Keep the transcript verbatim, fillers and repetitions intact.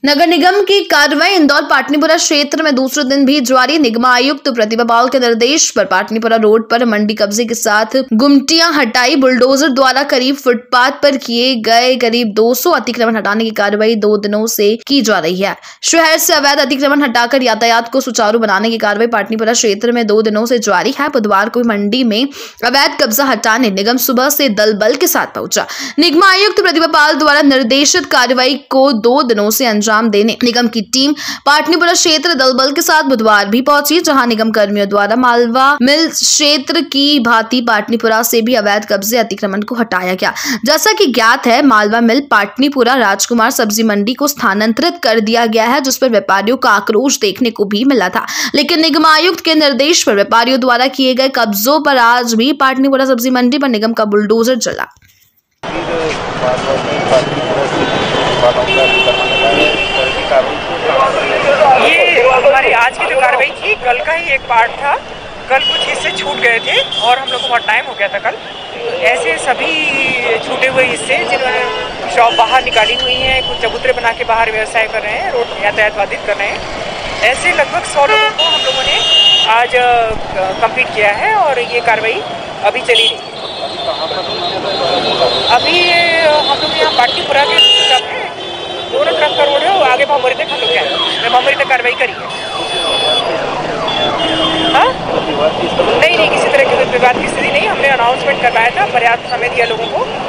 नगर निगम की कार्रवाई इंदौर पाटनीपुरा क्षेत्र में दूसरे दिन भी जारी। निगम आयुक्त प्रतिभा पाल के निर्देश पर पाटनीपुरा रोड पर मंडी कब्जे के साथ गुमटियां हटाई। बुलडोजर द्वारा करीब फुटपाथ पर किए गए करीब दो सौ अतिक्रमण हटाने की कार्रवाई दो दिनों से की जा रही है। शहर से अवैध अतिक्रमण हटाकर यातायात को सुचारू बनाने की कार्रवाई पाटनीपुरा क्षेत्र में दो दिनों से जारी है। बुधवार को मंडी में अवैध कब्जा हटाने निगम सुबह से दल बल के साथ पहुंचा। निगम आयुक्त प्रतिभा पाल द्वारा निर्देशित कार्रवाई को दो दिनों से अंजाम देने निगम की टीम पाटनीपुरा क्षेत्र दलबल के साथ बुधवार भी पहुंची, जहां निगम कर्मियों द्वारा मालवा मिल क्षेत्र की भांति पाटनीपुरा से भी अवैध कब्जे अतिक्रमण को हटाया गया। जैसा कि ज्ञात है, मालवा मिल पाटनीपुरा राजकुमार सब्जी मंडी को स्थानांतरित कर दिया गया है, जिस पर व्यापारियों का आक्रोश देखने को भी मिला था। लेकिन निगम आयुक्त के निर्देश पर व्यापारियों द्वारा किए गए कब्जों पर आज भी पाटनीपुरा सब्जी मंडी पर निगम का बुलडोजर चला। ये हमारी आज की जो कार्रवाई थी, कल का ही एक पार्ट था। कल कुछ हिस्से छूट गए थे और हम लोग को बहुत टाइम हो गया था कल। ऐसे सभी छूटे हुए हिस्से जिन्होंने शॉप बाहर निकाली हुई हैं, कुछ चबूतरे बना के बाहर व्यवसाय कर रहे हैं, रोड यातायात बाधित कर रहे हैं, ऐसे लगभग सौ लोगों को हम लोगों ने आज कंप्लीट किया है और ये कार्रवाई अभी चली रही है। अभी हम लोग यहाँ पाटनीपुरा के दोनों ट्रक का रोड है, वो आगे भामोरी तक हम लोग गए, भामोरी तक कार्रवाई करी है। हाँ नहीं नहीं किसी तरह की विवाद की स्थिति नहीं। हमने अनाउंसमेंट करवाया था, पर्याप्त समय दिया लोगों को।